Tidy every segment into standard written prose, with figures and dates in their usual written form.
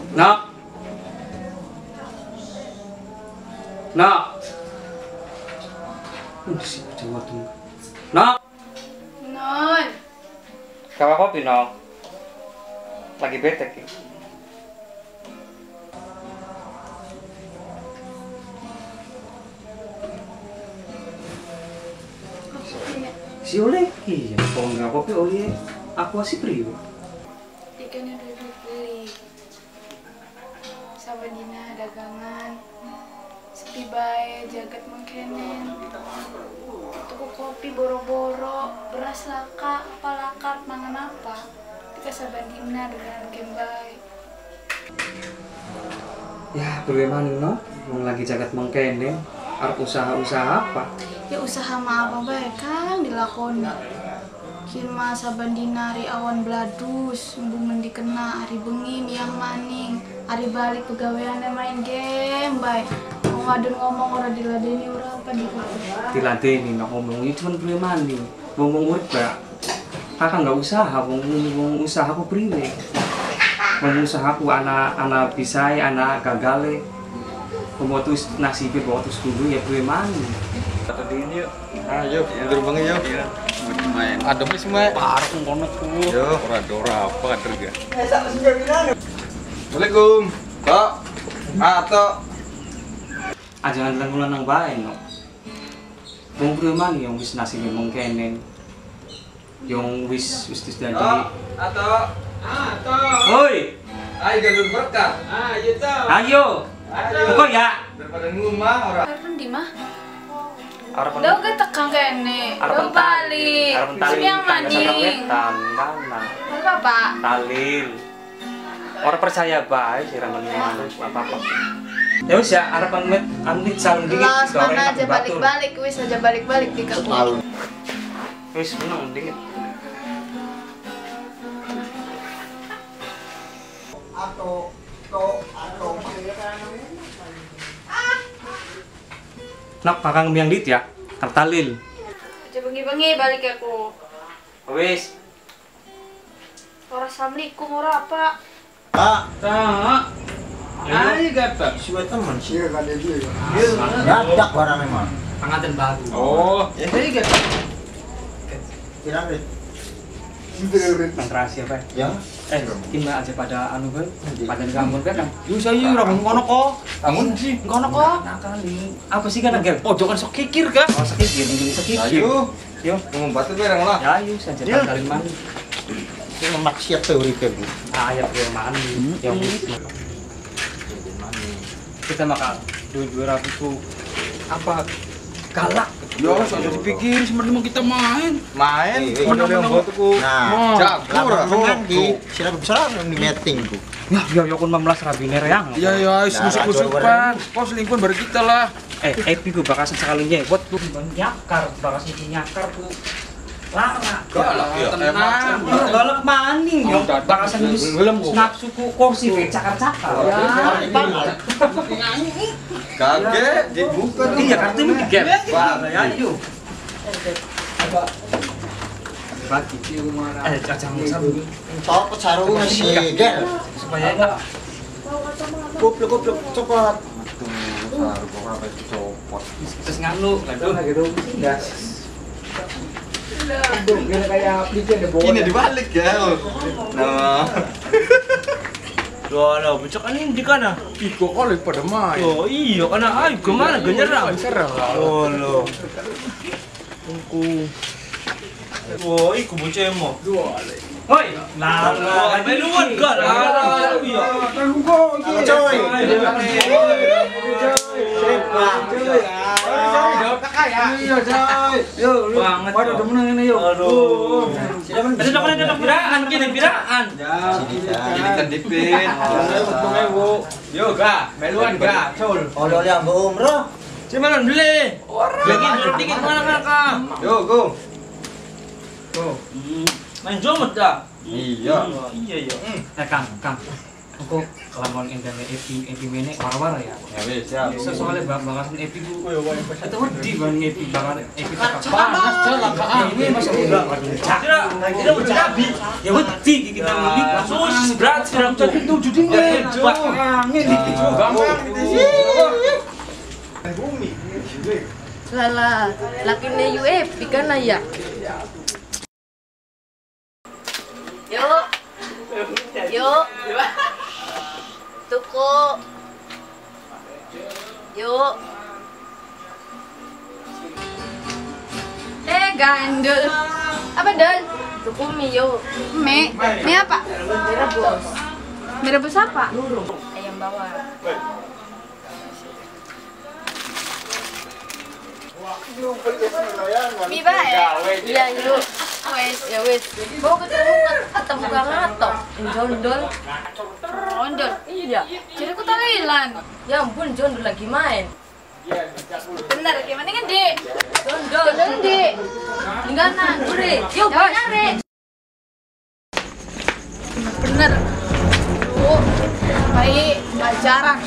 Nak. Nak. Si Jawa tuh. Nak. Non. Kawa kopi, Nok. Lagi bete ki. Si oleh ki, kalau nggak kopi oleh aku sih priwo. Ikannya udah dibeli. Sama dina dagangan. Sepi bae jagat mengkenen. Tuku kopi boro-boro, beras laka, apa laka, mangan apa. Kita saban dina dagangan kembali. Ya, bagaimana no? Mau lagi jagat mengkene, arep usaha-usaha apa? Ya usaha mah apa bae Kang dilakoni. Kirma saban dina hari awan bladus, embung mendi kena hari bengi miang maning, hari balik pegaweane main game bae. Mau ngadon ngomong ora diladeni ora apa Diladeni no ngomongnya cuma bagaimana? Ngomong urip gak? Kakak nggak usaha, ngomong usaha aku priwe. Ngomong usaha aku anak bisai, anak gagale. Ngomong tuh nasibnya bawa terus dulu ya bagaimana? Tadinya yuk. Ayo, gerbang yuk. Iya. Main. Ada wis semua. Parah ngono ku. Yo, ora apa kader ga. Assalamualaikum. Tok. Tok. Aja ngantelan nang bae no. Wong bagaimana yang wis nasibnya mengkenen. Yang wis jadi. Tok. Hoi. Ayo galur berkah. Ayo tok. Ayo. Kok ya? Daripada ngumah ora. Karena di mah? Harapan. Daw ga tekang kene. Daw balik. Sini yang maning. Tangan. Apa Pak? Talil. Orang percaya bae sih ramai mana apa-apa. Ya wis ya harapan met amit saling dingin. Los mana aja balik-balik wis aja balik-balik di kampung. Wis menang dingin. Atau Nak kakang biang dit ya. Tertalil. Aja bengi-bengi balik aku. Wis. Ora assalamualaikum ora apa. Tak. Ayo gata. siapa teman sih kan dia dadak barang memang Pengantin baru. Oh, ya ini gata. kira deh Yang rahasia apa? ya Timba aja pada anu kan, pada nganggur kan? Yuk saya ora ngono kok. Amun sih. Ngono kok. Nakali. Apa sih kan Angel? Pojokan sok kikir kah? Oh sekikir, ini sekikir. Ayo. Yo. Ngomong batu bareng lah. Ya ayo saja tanggalin mani. itu maksiat teori bu Ayat gue mani. Ya wis. Kita makan 200 tuh apa galak. Yo, sudah dipikir sebenarnya mau kita main. Main. mana yang buatku. nah Jago ora. menang di sila besar di meeting tuh Ya kun 15 rabiner yang. Iya ya, musik-musikan. Kok selingkuhan baru kita lah. Epi gue bakasan sekalinya. Buat gue nyakar, bakasan nyakar tuh. Lara. Galak ya. Tenang. Galak maning yo. Bakasan nafsu ku kursi cakar-cakar. Ya. Kaget dibuka. Iya, kartu ini gap. Wah, ya yuk. Bagi cacang musab tau pecaru masih gel supaya enggak goblok coklat Baru kok apa itu copot. terus nganu gaduh gitu. Enggak. Ini dibalik ya. Nah. Wala, becak anjing di kana. Iko kali pada main. Oh iya, kana ay gimana genyerang. Serang lah. Oh lo. Tungku. Oh, iku bocah mo. Hoi, lah Meluan ka lah. Iya. coy banget. Waduh, demen ini yuk. Aduh. Ada biraan gini biraan. Ini kan dipin. Yo ga, meluan ga, col. oleh yang umroh Cuman beli. Lagi dikit mana ka? Yo go. Main jomet dah. Iya. Iya iya. Kang. Aku kelamaan internet epi mene war-war ya. Ya wis, siap. Soalnya bakasan epi ku itu wedi bang epi bakasan epi panas jalan ini masih udah Kira mau cabi. ya wedi kita lebih Sus berat Sirap jadi 7 dingin. Angin dikit juga. Lala, lakinya UF, ikan ya. Yuk. Yuk. Tuku. Yuk. Gandul. Apa Dul? Tuku mie yuk. Mie apa? Mie rebus. Mie rebus apa? Ayam bawang. Mie bae. Iya yuk. Ya wes. Mau ketemu Kang Atok. Jondol. Ondol. Iya. Jadi aku talilan. Ya ampun, Jondol lagi main. Bener, gimana kan, Dek? Jondol. Dek. Linganan, ure. Yuk, nyare. Bener. Tuh, baik, nggak jarang.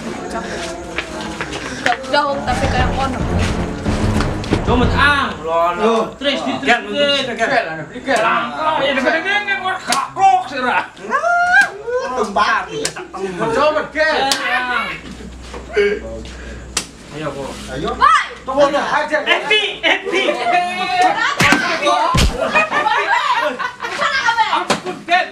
Jauh tapi kayak kono. Comet lo. Tres di Gan, tres. Kan. Ya dengeng war kakok sirah. Tempat. Coba kan. Ayo, Bu. Ayo. Tunggu dong, aja. Eti. Ampun kan.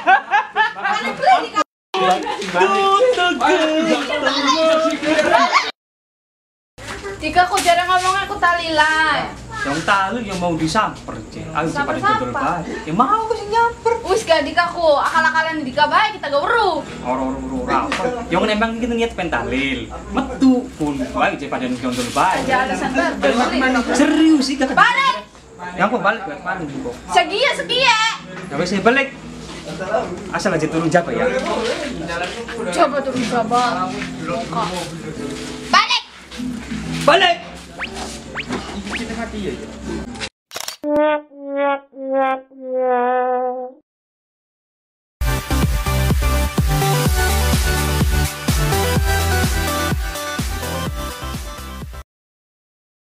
Jika aku jarang ngomong aku talilan. Yang tahu yang mau disamper, Cek. Ayo cepat Samper ditutur siapa? bae. Ya mau aku sih nyamper. Wis gak dikaku, akal-akalan dika bae kita gak weruh. Orang-orang apa? Yang nembang kita niat pentalil. Metu pun bae cek pada nonton bae. Aja alasan balik. Serius sih kakak. Balik. Yang kok balik ke mana nih, kok? Segia. Ya wes saya balik. Asal aja turun jago ya. Coba turun coba. Muka. Balik. Balik. Kita mati ya.